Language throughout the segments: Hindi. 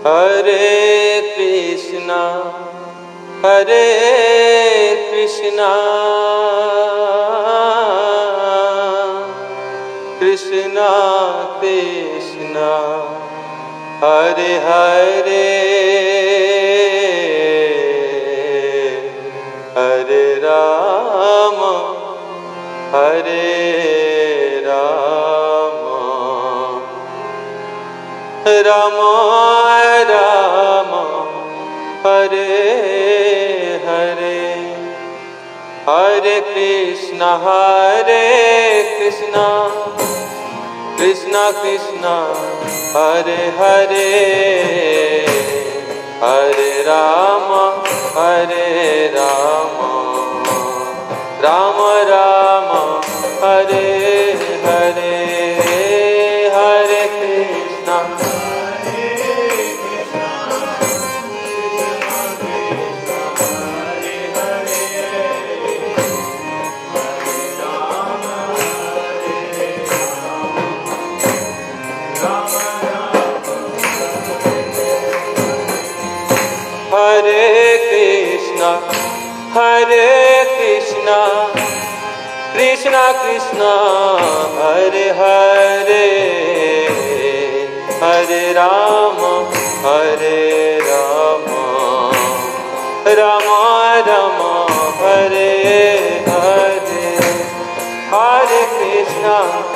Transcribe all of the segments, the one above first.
Hare Krishna, Hare Krishna, Krishna Krishna, Hare Hare, Hare Rama, Hare Rama, Rama Rama, Hare Hare, Hare Krishna, Hare Krishna, Krishna Krishna, Hare Hare, Hare Rama, Hare Rama, Rama Rama, Hare Hare, Hare Krishna, Hare Krishna, Hare Krishna, Krishna Krishna, Hare Hare, Hare Rama, Hare Rama, Rama Rama, Hare Hare, Hare Krishna,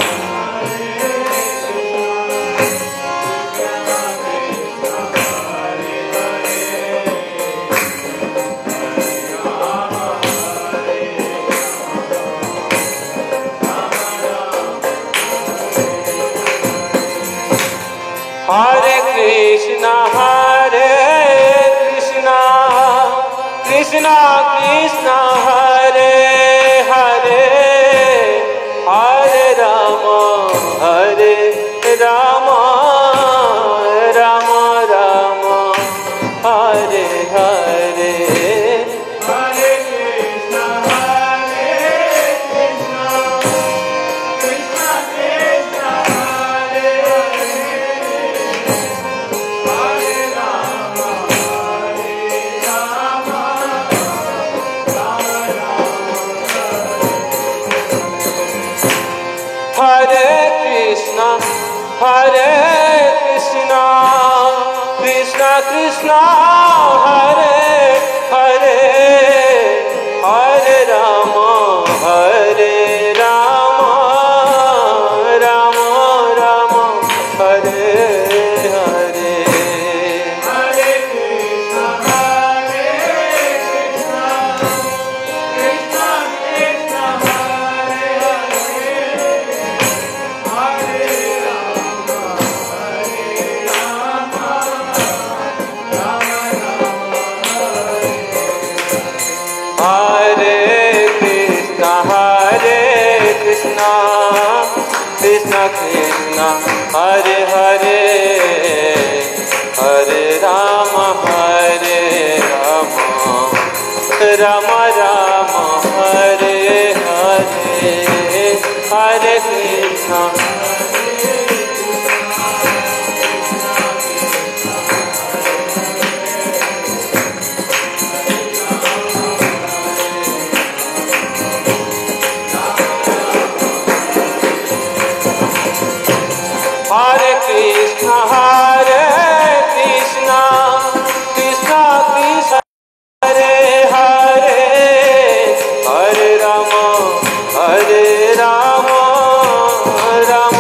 Hare Krishna, Hare Krishna, Krishna Krishna, Hare Hare, Hare Rama, Hare Rama, Rama Rama, Hare Hare, Hare Krishna, Hare Krishna, Krishna Krishna, Hare Hare Krishna, Hare Krishna, Krishna Krishna, Hare Hare, Hare Rama, Hare Rama, Rama Rama, Hare Hare, Hare Krishna, Hare Krishna, Krishna Krishna, Hare Krishna, Krishna Krishna, Hare Hare, Hare Rama, Hare Rama, Rama Rama, Hare Hare, Hare Krishna, Hare Krishna, Hare Krishna, Krishna Krishna, Hare Hare, Hare Rama, Hare Rama, Rama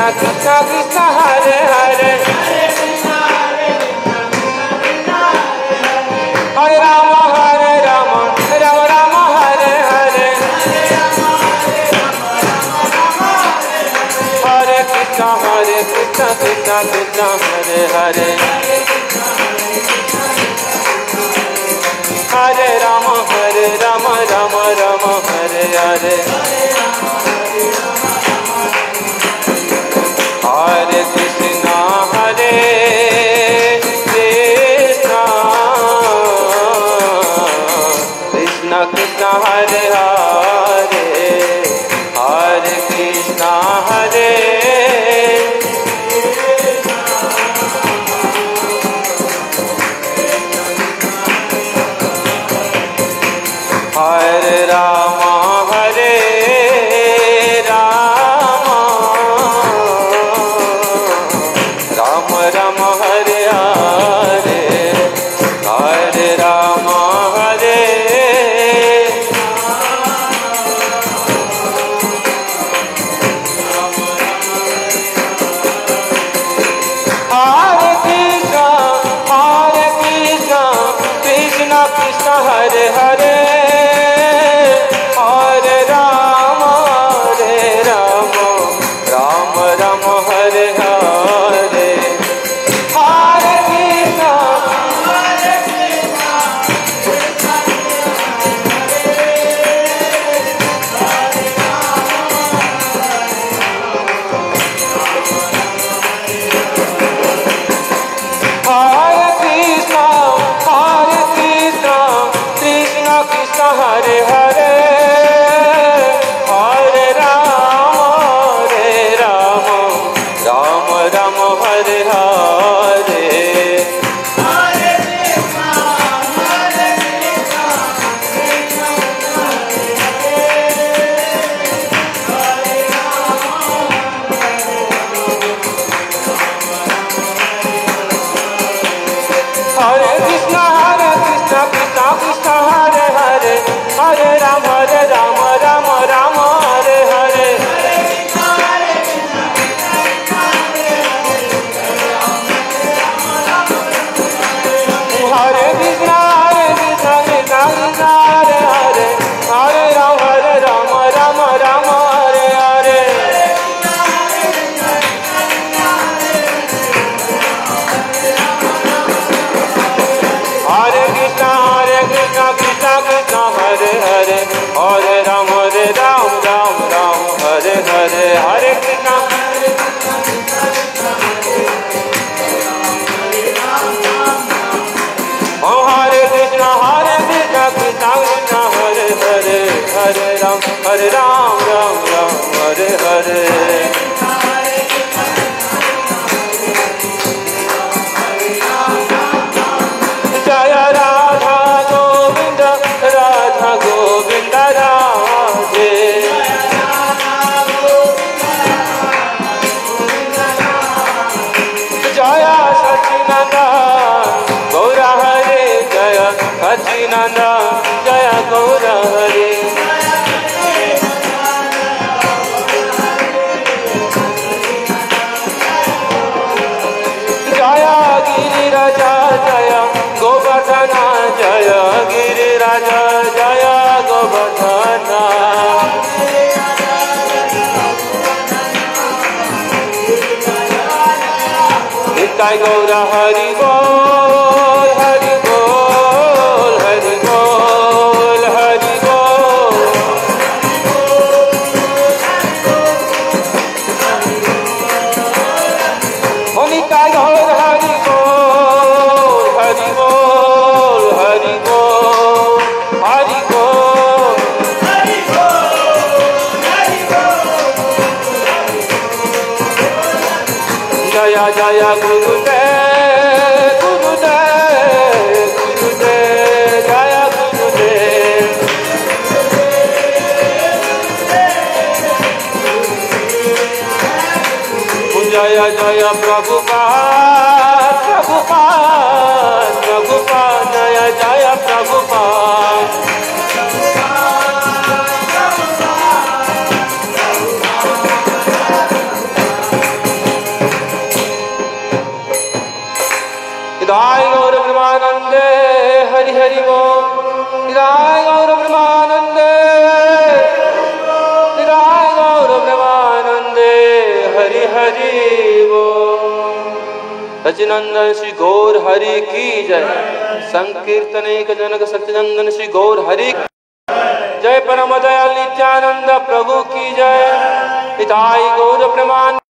Krishna Krishna Hare Hare Hare Ram Ram Ram Hare Hare Hare Krishna Krishna Krishna Hare Hare Hare Ram Ram Ram Hare Hare Hare Krishna Krishna Krishna Hare Hare Hare Krishna Hare Hare Ram Ram Ram Hare Hare Hare Ram Hare Hare Krishna Krishna Krishna Hare Hare Hare Ram Ram Ram Hare Hare Hare Krishna Krishna Krishna Hare Hare Hare Ram Ram Ram Hare Hare Hare Krishna Krishna Krishna Hare Hare Hare Ram Ram Ram Hare Hare Hare Krishna Krishna Hare Hare Hare Ram Ram Ram Hare Hare Hare Krishna Krishna Krishna Hare Hare Hare Ram Ram Hare Hare Hare Krishna हरे कृष्ण कृष्ण कृष्ण हरे हरे हरे राम राम हरे हरे जय राधा गोविंद राधे जय सच्चिदानंद गौर हरे जय सच्चिदानंद जय गौर हरे जय गिरिराज जय गोवर्धन जय गिरिराज जय गोवर्धन निताय गौर हरि बोल हरि बोल हरि बोल हरि बोल निताय गौर हरि बोल हरि बोल हरि बोल हरि बोल जय जय गुरुदेव गुरुदेव गुरुदेव जय गुरुदेव जय जय प्रभुपाद प्रभुपाद प्रभुपाद जय जय प्रभुपाद सचिनंदन श्री गौर हरि की जय। संकीर्तनेक जनक सच्चिदंदन श्री गौर हरि जय। परम दयाल नित्यानंद प्रभु की जय। हिताई गौर प्रमाण